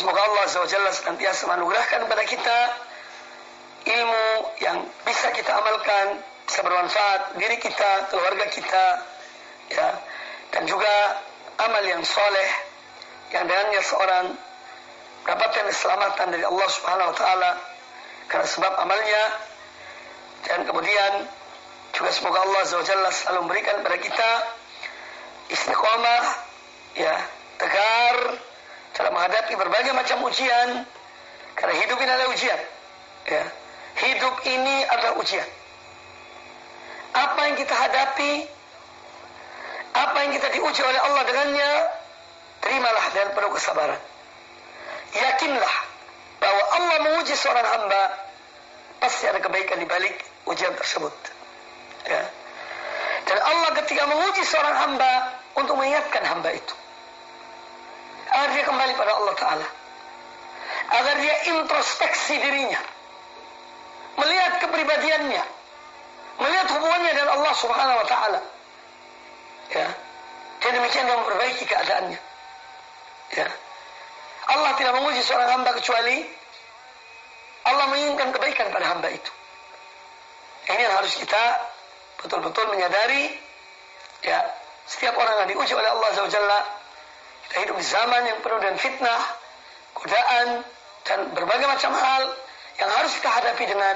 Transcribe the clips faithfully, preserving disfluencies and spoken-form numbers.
semoga Allah Azza wa Jalla senantiasa menganugerahkan kepada kita ilmu yang bisa kita amalkan, bisa bermanfaat diri kita, keluarga kita, ya, dan juga amal yang soleh yang dengannya seorang mendapatkan keselamatan dari Allah Subhanahu wa taala karena sebab amalnya. Dan kemudian juga semoga Allah Azza wa Jalla selalu memberikan kepada kita istiqomah, ya, tegar dalam menghadapi berbagai macam ujian, karena hidup ini adalah ujian, ya. Hidup ini adalah ujian. Apa yang kita hadapi, apa yang kita diuji oleh Allah dengannya, terimalah dengan penuh kesabaran. Yakinlah bahwa Allah menguji seorang hamba, pasti ada kebaikan di balik ujian tersebut, ya. Dan Allah ketika menguji seorang hamba untuk mengingatkan hamba itu agar dia kembali pada Allah Ta'ala, agar dia introspeksi dirinya, melihat kepribadiannya, melihat hubungannya dengan Allah Subhanahu wa Ta'ala, ya. Dan demikian dia memperbaiki keadaannya, ya. Allah tidak menguji seorang hamba kecuali Allah menginginkan kebaikan pada hamba itu. Ini yang harus kita betul-betul menyadari, ya. Setiap orang yang diuji oleh Allah Azza wa Jalla, kita hidup di zaman yang penuh dengan fitnah, godaan, dan berbagai macam hal yang harus kita hadapi dengan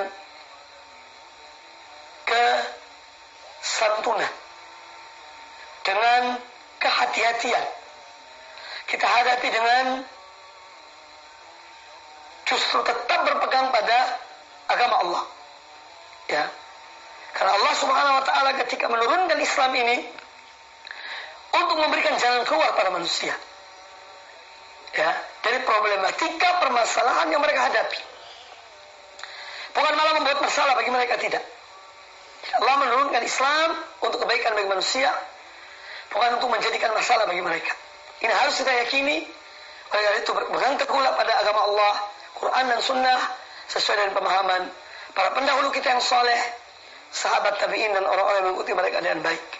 kesantunan, dengan kehati-hatian. Kita hadapi dengan justru tetap berpegang pada agama Allah, ya. Karena Allah Subhanahu wa Ta'ala ketika menurunkan Islam ini untuk memberikan jalan keluar pada manusia, ya, dari problematika permasalahan yang mereka hadapi, bukan malah membuat masalah bagi mereka, tidak. Allah menurunkan Islam untuk kebaikan bagi manusia, bukan untuk menjadikan masalah bagi mereka. Ini harus kita yakini. Oleh karena itu berpegang teguhlah pada agama Allah, Quran dan Sunnah, sesuai dengan pemahaman para pendahulu kita yang soleh, sahabat tabi'in dan orang-orang yang mengikuti mereka dengan baik.